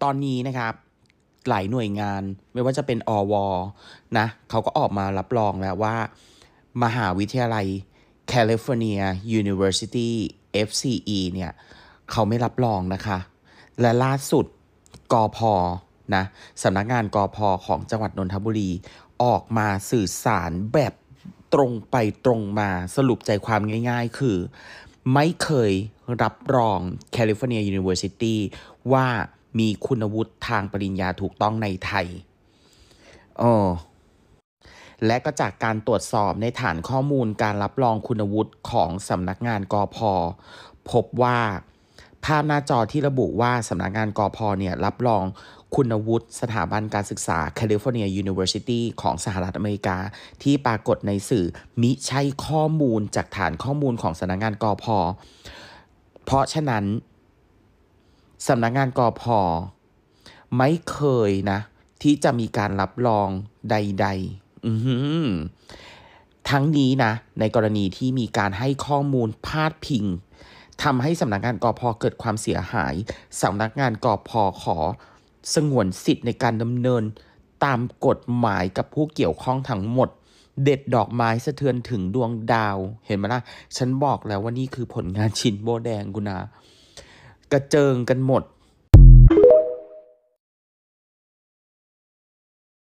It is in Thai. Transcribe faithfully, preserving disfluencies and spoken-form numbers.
ตอนนี้นะครับหลายหน่วยงานไม่ว่าจะเป็นอวนะเขาก็ออกมารับรองแล้วว่ามหาวิทยาลัย California University เอฟ ซี อี เนี่ยเขาไม่รับรองนะคะและล่าสุดกพนะสำนักงานกพของจังหวัดนนทบุรีออกมาสื่อสารแบบตรงไปตรงมาสรุปใจความง่ายๆคือไม่เคยรับรอง California University ว่ามีคุณวุฒิทางปริญญาถูกต้องในไทยเออและก็จากการตรวจสอบในฐานข้อมูลการรับรองคุณวุฒิของสำนักงานกพพบว่าภาพหน้าจอที่ระบุว่าสำนักงานกพเนี่ยรับรองคุณวุฒิสถาบันการศึกษา California University ของสหรัฐอเมริกาที่ปรากฏในสื่อมิใช่ข้อมูลจากฐานข้อมูลของสำนักงานกพเพราะฉะนั้นสำนักงานกพไม่เคยนะที่จะมีการรับรองใดๆอือหือทั้งนี้นะในกรณีที่มีการให้ข้อมูลพาดพิงทำให้สำนักงานกพเกิดความเสียหายสำนักงานกพขอสงวนสิทธิ์ในการดำเนินตามกฎหมายกับผู้เกี่ยวข้องทั้งหมดเด็ดดอกไม้สะเทือนถึงดวงดาวเห็นไหมล่ะฉันบอกแล้วว่านี่คือผลงานชิ้นโบแดงกูนะกระเจิงกันหมด